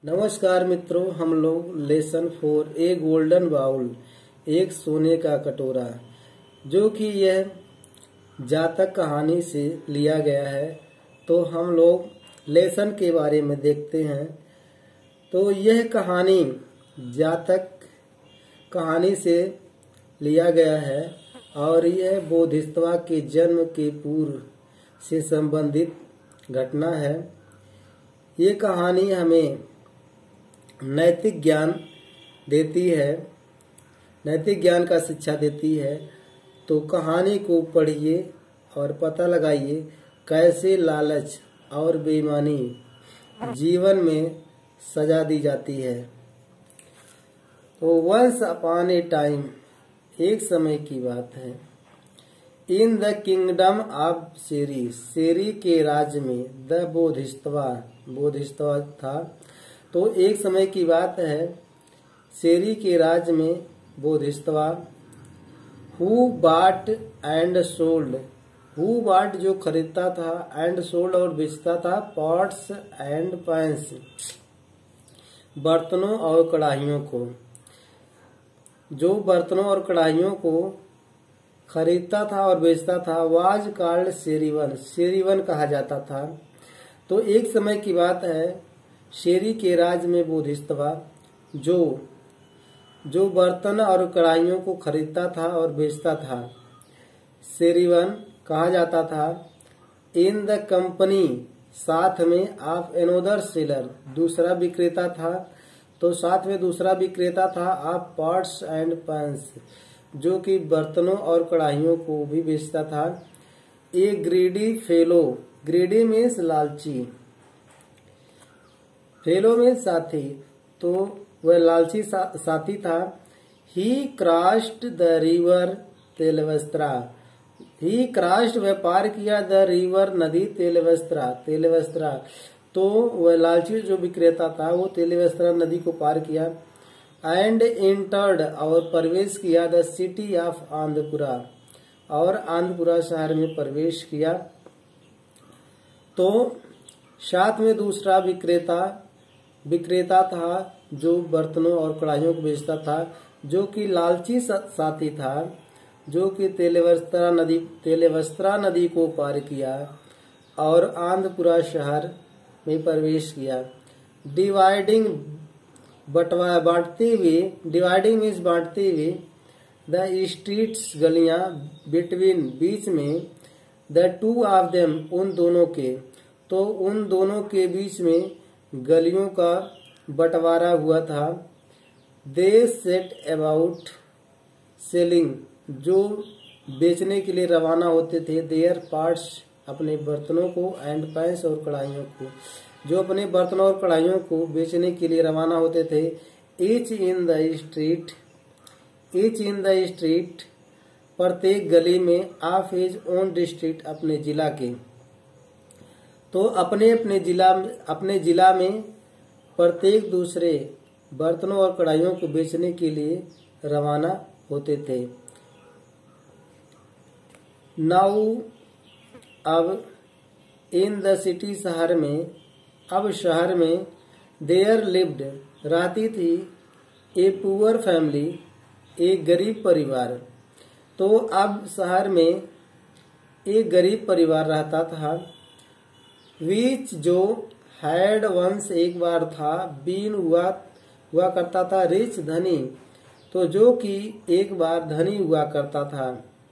नमस्कार मित्रों, हम लोग लेसन 4 ए गोल्डन बाउल, एक सोने का कटोरा, जो कि यह जातक कहानी से लिया गया है। तो हम लोग लेसन के बारे में देखते हैं। तो यह कहानी जातक कहानी से लिया गया है और यह बोधिसत्व के जन्म के पूर्व से संबंधित घटना है। ये कहानी हमें नैतिक ज्ञान देती है, नैतिक ज्ञान का शिक्षा देती है। तो कहानी को पढ़िए और पता लगाइए कैसे लालच और बेईमानी जीवन में सजा दी जाती है। तो वंस अपॉन ए टाइम, एक समय की बात है, in the kingdom of Seri, Seri के राज्य में, द बोधिसत्व था। तो एक समय की बात है, सेरी के राज्य में Bodhisattva, who bought and sold, who bought जो खरीदता था, एंड सोल्ड और बेचता था, पॉट्स एंड पैंस, बर्तनों और कढ़ाइयों को, जो बर्तनों और कढ़ाइयों को खरीदता था और बेचता था, वाज कॉल्ड सेरीवन, सेरीवन कहा जाता था। तो एक समय की बात है, शेरी के राज में बोधिसत्व जो बर्तन और कढ़ाइयों को खरीदता था और बेचता था, सेरीवन कहा जाता था। इन द कंपनी, साथ में, ऑफ एनोदर सेलर, दूसरा विक्रेता था। तो साथ में दूसरा विक्रेता था ऑफ पॉट्स एंड पैंस, जो कि बर्तनों और कढ़ाइयों को भी बेचता था। A greedy fellow, greedy means लालची, फेलो में साथी, तो वह लालची साथी था। ही क्रॉस्ड द रिवर तेलवस्त्रा, ही क्रॉस्ड वह पार किया, द रिवर नदी, तेलवस्त्रा। तो वह लालची जो विक्रेता था वो तेलवस्त्रा नदी को पार किया। एंड एंटर्ड और प्रवेश किया, द सिटी ऑफ आंध्रपुरा, और आंध्रपुरा शहर में प्रवेश किया। तो साथ में दूसरा विक्रेता था जो बर्तनों और कढ़ाइयों को बेचता था, जो कि लालची साथी था, जो कि तेलवस्त्रा नदी को पार किया और आंध्रपुरा शहर में प्रवेश किया। डिवाइडिंग, बांटते हुए, डिवाइडिंग मीन्स बांटते हुए, द स्ट्रीट्स, गलियां, बिटवीन, बीच में, द टू ऑफ देम, उन दोनों के, तो उन दोनों के बीच में गलियों का बंटवारा हुआ था। दे सेट अबाउट सेलिंग, जो बेचने के लिए रवाना होते थे, देयर पार्ट्स, अपने बर्तनों को, एंड पैंस और कढ़ाइयों को, जो अपने बर्तनों और कढ़ाइयों को बेचने के लिए रवाना होते थे। ईच इन द स्ट्रीट, प्रत्येक गली में, ऑफ हिज ओन डिस्ट्रिक्ट, अपने जिला के। तो अपने जिला में प्रत्येक दूसरे बर्तनों और कढ़ाइयों को बेचने के लिए रवाना होते थे। नाउ, अब, इन द सिटी, शहर में, अब शहर में, देयर लिव्ड, रहती थी, ए पुअर फैमिली, एक गरीब परिवार। तो अब शहर में एक गरीब परिवार रहता था। विच, जो, हैड वंस, एक बार था, बीन, हुआ करता था, रिच, धनी, तो जो कि एक बार धनी हुआ करता था।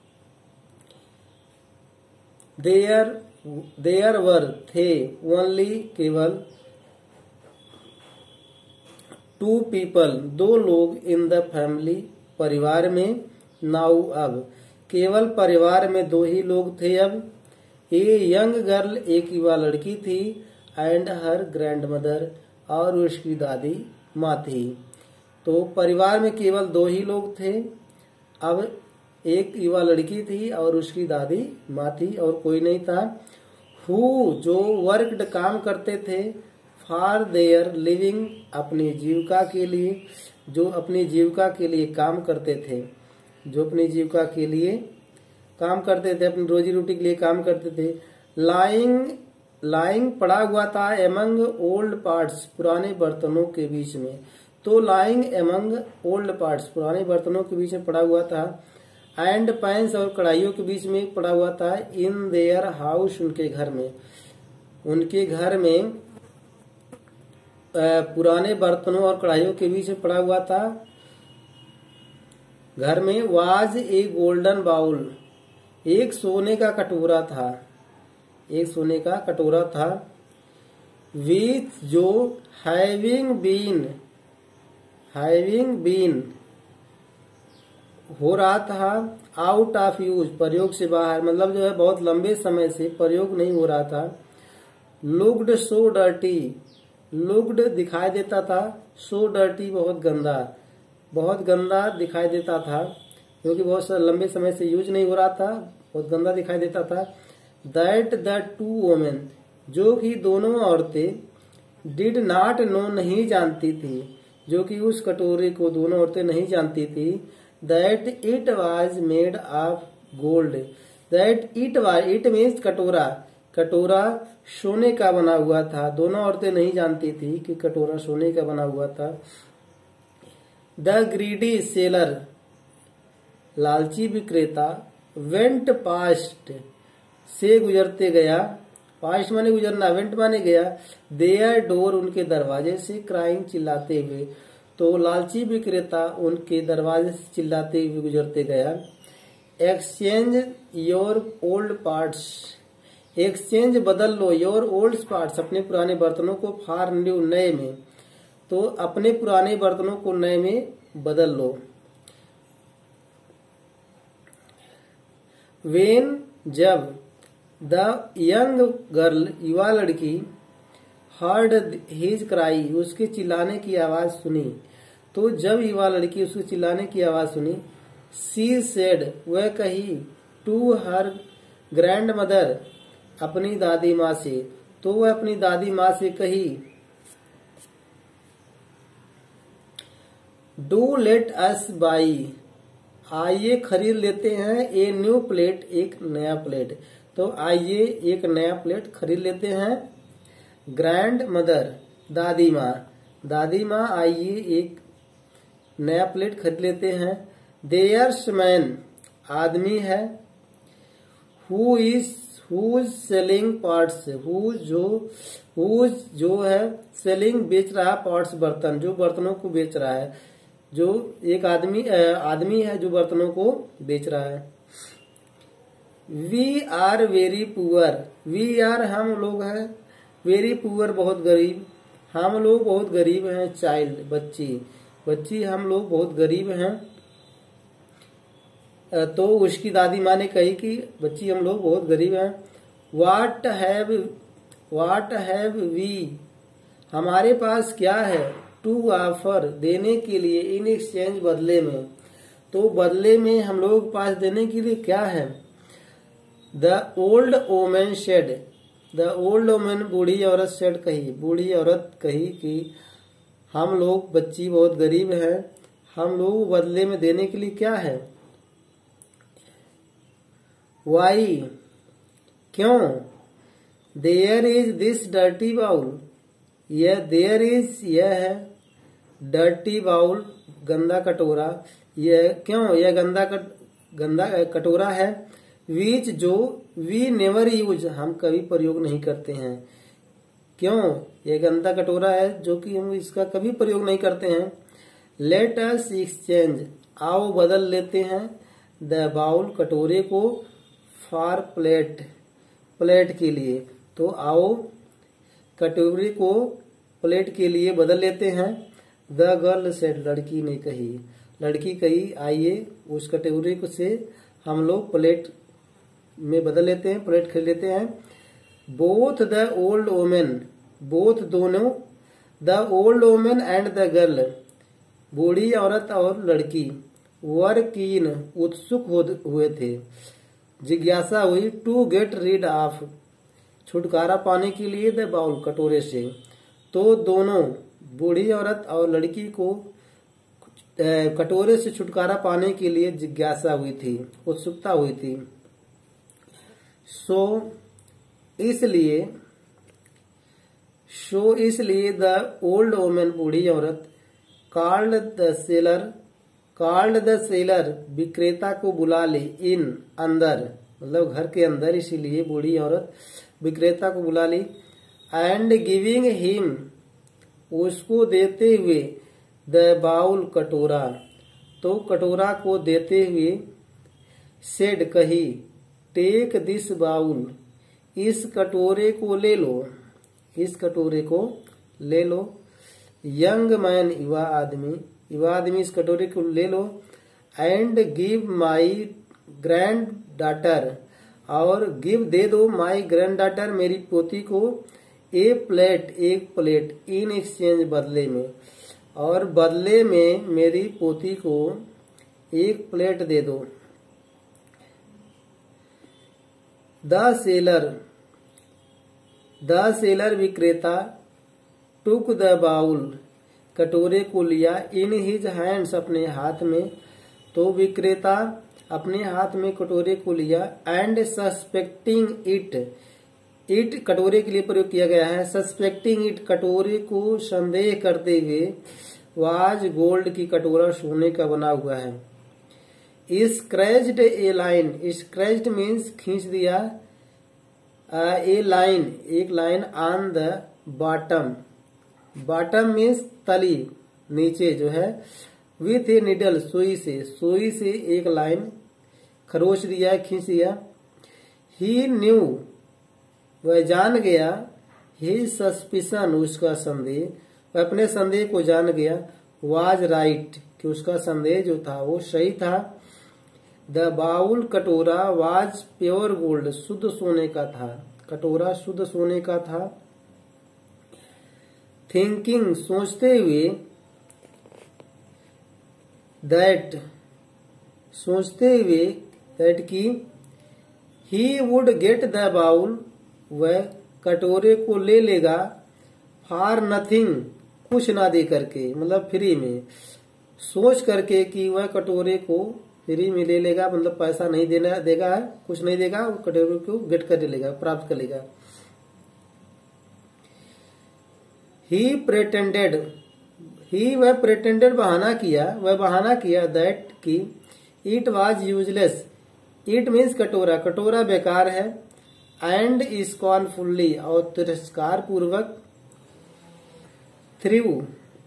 देयर वर, थे, ओनली, केवल, टू पीपल, दो लोग, इन द फैमिली, परिवार में, नाउ, अब, केवल परिवार में दो ही लोग थे अब। ए यंग गर्ल, एक युवा लड़की थी, एंड हर ग्रैंडमदर, और उसकी दादी माँ थी। तो परिवार में केवल दो ही लोग थे, अब एक युवा लड़की थी और उसकी दादी माँ थी, और कोई नहीं था। हु, जो, वर्कड, काम करते थे, फॉर देयर लिविंग, अपनी जीविका के लिए, जो अपनी जीविका के लिए काम करते थे, जो अपनी जीविका के लिए काम करते थे, अपनी रोजी रोटी के लिए काम करते थे। लाइंग लाइंग पड़ा हुआ था एमंग ओल्ड पार्ट्स पुराने बर्तनों के बीच में। तो लाइंग एमंग ओल्ड पार्ट्स पुराने बर्तनों के बीच में पड़ा हुआ था। एंड पैंस और कढ़ाइयों के बीच में पड़ा हुआ था। इन देयर हाउस उनके घर में। उनके घर में पुराने बर्तनों और कढ़ाइयों के बीच में पड़ा हुआ था। घर में वाज ए गोल्डन बाउल एक सोने का कटोरा था। एक सोने का कटोरा था। विथ जो हैविंग बीन हो रहा था आउट ऑफ यूज प्रयोग से बाहर, मतलब जो है बहुत लंबे समय से प्रयोग नहीं हो रहा था। लुक्ड सो डर्टी, लुक्ड दिखाई देता था, सो डर्टी बहुत गंदा दिखाई देता था, क्योंकि बहुत लंबे समय से यूज नहीं हो रहा था, बहुत गंदा दिखाई देता था। दैट द टू वोमेन जो कि दोनों औरतें डिड नॉट नो नहीं जानती थी, जो कि उस कटोरे को दोनों औरतें नहीं जानती थी। That it was made of gold, that it means कटोरा, कटोरा सोने का बना हुआ था। दोनों औरतें नहीं जानती थी कि कटोरा सोने का बना हुआ था। द ग्रीडी सेलर लालची विक्रेता वेंट पास्ट से गुजरते गया, पास्ट माने गुजरना, वेंट माने गया, देयर डोर उनके दरवाजे से क्राइंग चिल्लाते हुए। तो लालची विक्रेता उनके दरवाजे से चिल्लाते हुए गुजरते गया। Exchange your old parts, exchange बदल लो, योर ओल्ड पार्ट्स अपने पुराने बर्तनों को, फॉर न्यू नए में, तो अपने पुराने बर्तनों को नए में बदल लो। वेन जब द यंग गर्ल युवा लड़की हर्ड हिज क्राई उसके चिल्लाने की आवाज सुनी, तो जब युवा लड़की उसके चिल्लाने की आवाज सुनी, सी सेड वह कही, टू हर ग्रैंड मदर अपनी दादी माँ से, तो वह अपनी दादी माँ से कही, डू लेट अस बाई आइए खरीद लेते हैं, ए न्यू प्लेट एक नया प्लेट, तो आइए एक नया प्लेट खरीद लेते हैं। ग्रैंड मदर दादी माँ, दादी माँ आइए एक नया प्लेट खरीद लेते हैं। देयर्स मैन आदमी है, हुज सेलिंग पार्ट्स, हुज जो है सेलिंग बेच रहा है, पार्ट्स बर्तन, जो बर्तनों को बेच रहा है, जो एक आदमी है जो बर्तनों को बेच रहा है। We are very poor, we are हम लोग हैं, वेरी पुअर बहुत गरीब, हम लोग बहुत गरीब हैं। चाइल्ड बच्ची हम लोग बहुत गरीब हैं। तो उसकी दादी माँ ने कही कि बच्ची हम लोग बहुत गरीब हैं। वाट हैव वी हमारे पास क्या है, टू ऑफर देने के लिए, इन एक्सचेंज बदले में, तो बदले में हम लोग पास देने के लिए क्या है। The old woman said, the old woman बूढ़ी औरत शेड कही, बूढ़ी औरत कही कि हम लोग बच्ची बहुत गरीब है, हम लोग बदले में देने के लिए क्या है। वाई क्यों, there is this dirty bowl, यह देयर इज यह है, डर्टी बाउल गंदा कटोरा, यह क्यों यह गंदा कटोरा है। विच जो वी नेवर यूज हम कभी प्रयोग नहीं करते हैं, क्यों यह गंदा कटोरा है जो कि हम इसका कभी प्रयोग नहीं करते हैं। लेट अस एक्सचेंज आओ बदल लेते हैं, द बाउल कटोरे को, फॉर प्लेट के लिए, तो आओ कटोरे को प्लेट के लिए बदल लेते हैं। द गर्ल सेड लड़की ने कही, लड़की कही आइए उस कटोरे को से हम लोग प्लेट में बदल लेते हैं, प्लेट खरीद लेते हैं। Both the old women, both दोनों, the old women and the girl बूढ़ी औरत और लड़की, वर कीन उत्सुक हुए थे, जिज्ञासा हुई, टू गेट रीड ऑफ छुटकारा पाने के लिए, द बाउल कटोरे से, तो दोनों बूढ़ी औरत और लड़की को कटोरे से छुटकारा पाने के लिए जिज्ञासा हुई थी, उत्सुकता हुई थी। सो इसलिए सो इसलिए द ओल्ड वोमेन बूढ़ी औरत कॉल्ड द सेलर विक्रेता को बुला ली इन अंदर, मतलब घर के अंदर, इसीलिए बूढ़ी औरत विक्रेता को बुला ली। एंड गिविंग हिम उसको देते हुए द बाउल कटोरा, तो कटोरा को देते हुए सेड कही टेक दिस बाउल इस कटोरे को ले लो, इस कटोरे को ले लो। यंग मैन युवा आदमी इस कटोरे को ले लो। And give my granddaughter, और गिव दे दो माई ग्रैंड डाटर मेरी पोती को एक प्लेट इन एक्सचेंज बदले में, और बदले में मेरी पोती को एक प्लेट दे दो। द सेलर विक्रेता टुक द बाउल कटोरे को लिया इन हिज हैंड्स अपने हाथ में, तो विक्रेता अपने हाथ में कटोरे को लिया। एंड सस्पेक्टिंग इट कटोरे के लिए प्रयोग किया गया है। सस्पेक्टिंग इट कटोरे को संदेह करते हुए, वाज गोल्ड की कटोरा सोने का बना हुआ है। Scratched a line, scratched means खींच दिया, ए लाइन एक line on the bottom means तली नीचे जो है, विथ ए निडल सुई से एक लाइन खरोच दिया, खींच दिया। ही न्यू वह जान गया, ही सस्पिशन उसका संदेह, वह अपने संदेह को जान गया। वाज राइट कि उसका संदेह जो था वो सही था। द बाउल कटोरा वाज प्योर गोल्ड शुद्ध सोने का था, कटोरा शुद्ध सोने का था। थिंकिंग सोचते हुए, दैट की he would get the bowl वह कटोरे को ले लेगा, फॉर नथिंग कुछ ना दे करके, मतलब फ्री में, सोच करके कि वह कटोरे को फ्री में ले लेगा, मतलब पैसा नहीं देगा, कुछ नहीं देगा, वो कटोरे को गेट कर लेगा, प्राप्त कर लेगा। वह प्रेटेंडेड बहाना किया दैट की it was useless, it means कटोरा बेकार है। एंड स्कॉर्नफुल्ली और तिरस्कार पूर्वक, थ्रू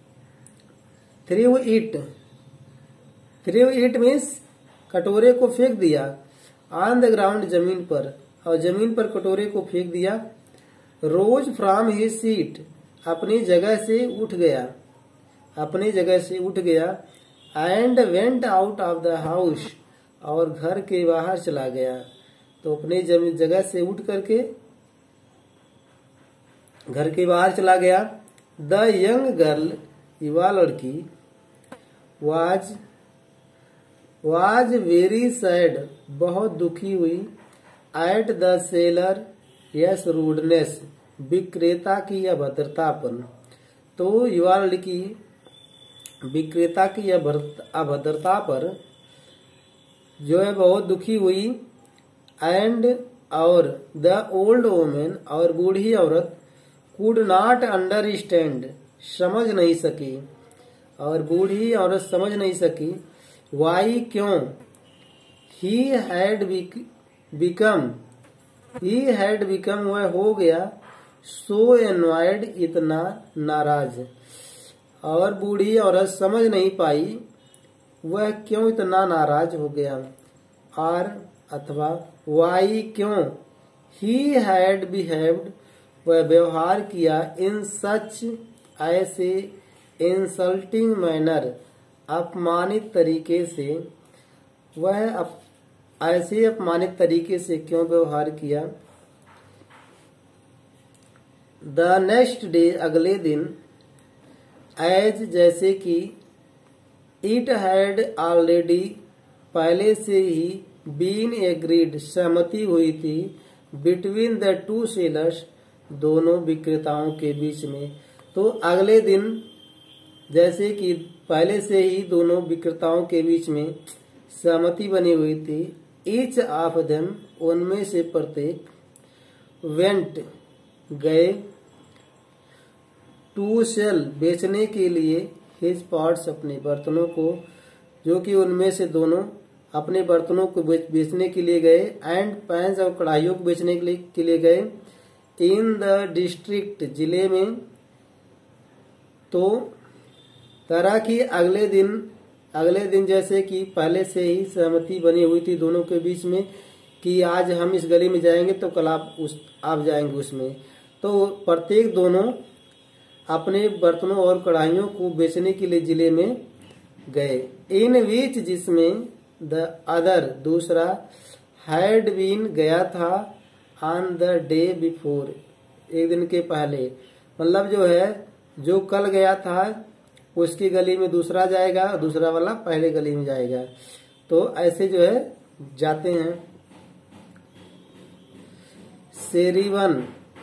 इट मीन्स कटोरे को फेंक दिया। ऑन द ग्राउंड जमीन पर, और जमीन पर कटोरे को फेंक दिया। रोज फ्रॉम हिज सीट अपनी जगह से उठ गया। And went out of the house और घर के बाहर चला गया, तो अपनी जगह से उठ करके घर के बाहर चला गया। द यंग गर्ल युवा लड़की वाज वेरी सैड बहुत दुखी हुई। At the seller's rudeness विक्रेता की अभद्रता पर, तो युवा लड़की विक्रेता की अभद्रता पर जो है बहुत दुखी हुई। एंड और द ओल्ड वोमेन और बूढ़ी औरत कुड नॉट अंडरस्टैंड समझ नहीं सकी, और बूढ़ी औरत समझ नहीं सकी वाई क्यों। ही हैड बिकम वह हो गया सो एनॉयड इतना नाराज, और बूढ़ी औरत समझ नहीं पाई वह क्यों इतना नाराज हो गया। और अथवा वाई क्यों ही हैड बिहेव्ड वह व्यवहार किया इन सच ऐसे इंसल्टिंग मैनर अपमानित तरीके से, वह ऐसे अपमानित तरीके से क्यों व्यवहार किया। द नेक्स्ट डे अगले दिन, एज जैसे कि इट हैड ऑलरेडी पहले से ही बीन एग्रीड सहमति हुई थी, बिटवीन द टू सेलर्स दोनों विक्रेताओं के बीच में, तो अगले दिन जैसे कि पहले से ही दोनों विक्रेताओं के बीच में सहमति बनी हुई थी। ईच ऑफ देम उनमें से प्रत्येक वेंट गए टू सेल बेचने के लिए हिज पार्ट्स अपने बर्तनों को, जो कि उनमें से दोनों अपने बर्तनों को बेचने के लिए गए, एंड पैंस और कढ़ाइयों को बेचने के लिए गए इन द डिस्ट्रिक्ट जिले में। तो तरह की अगले दिन जैसे कि पहले से ही सहमति बनी हुई थी दोनों के बीच में कि आज हम इस गली में जाएंगे तो कल आप जाएंगे उसमें। तो प्रत्येक दोनों अपने बर्तनों और कढ़ाइयों को बेचने के लिए जिले में गए। इन विच जिसमें द अदर दूसरा हैड बीन गया था ऑन द डे बिफोर एक दिन के पहले, मतलब जो है जो कल गया था उसकी गली में दूसरा जाएगा, दूसरा वाला पहले गली में जाएगा। तो ऐसे जो है जाते हैं। शेरीवन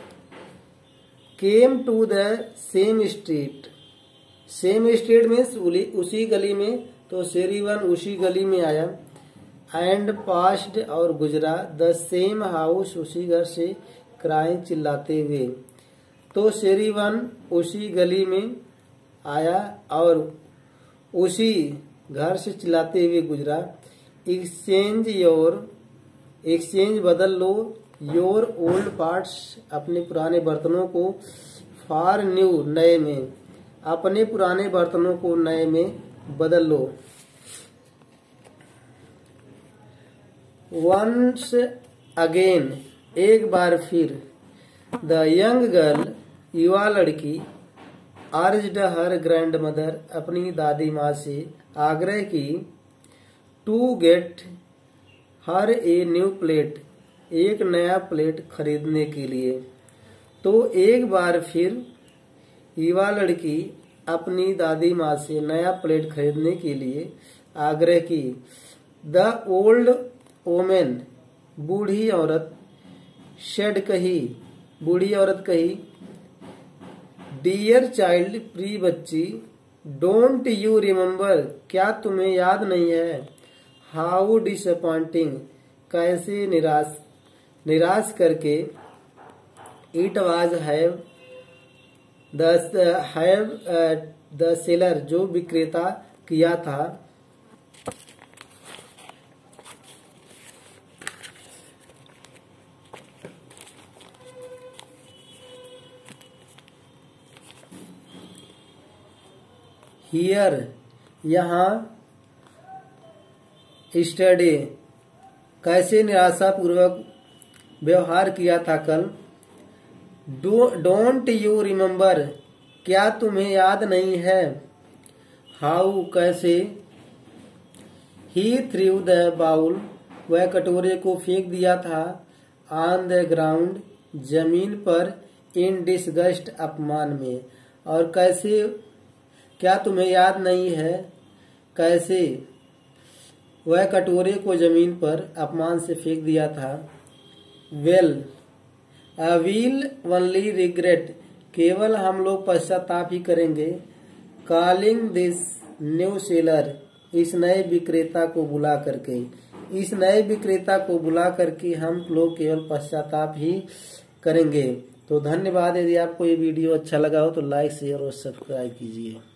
came to the same street, same street means उसी गली में, तो शेरीवन उसी गली में आया। एंड पास्ड और गुजरा द सेम हाउस उसी घर से क्राइंग चिल्लाते हुए। तो शेरीवन उसी गली में आया और उसी घर से चिल्लाते हुए गुजरा। एक्सचेंज बदल लो योर ओल्ड पार्ट्स अपने पुराने बर्तनों को फॉर न्यू नए में, अपने पुराने बर्तनों को नए में बदल लो। वंस अगेन एक बार फिर द यंग गर्ल युवा लड़की अर्ज्ड हर ग्रैंड मदर अपनी दादी माँ से आग्रह की to get her a new plate एक नया प्लेट खरीदने के लिए। तो एक बार फिर युवा लड़की अपनी दादी माँ से नया प्लेट खरीदने के लिए आग्रह की। द ओल्ड वोमेन बूढ़ी औरत कही डियर चाइल्ड प्री बच्ची डोंट यू रिमेम्बर क्या तुम्हें याद नहीं है, हाउ डिसअपॉइंटिंग कैसे निराश करके, it was have the seller जो विक्रेता किया था। हियर यहाँ, स्टडी कैसे निराशापूर्वक व्यवहार किया था कल। डोंट यू रिमेम्बर क्या तुम्हें याद नहीं है, हाउ कैसे, ही थ्रू द बाउल वह कटोरे को फेंक दिया था, ऑन द ग्राउंड जमीन पर, इन डिसगस्ट अपमान में। और कैसे क्या तुम्हें याद नहीं है, कैसे वह कटोरे को जमीन पर अपमान से फेंक दिया था। Well I will only regret केवल हम लोग पश्चाताप ही करेंगे। कॉलिंग दिस न्यू सेलर इस नए विक्रेता को बुला करके हम लोग केवल पश्चाताप ही करेंगे। तो धन्यवाद। यदि आपको ये वीडियो अच्छा लगा हो तो लाइक शेयर और सब्सक्राइब कीजिए।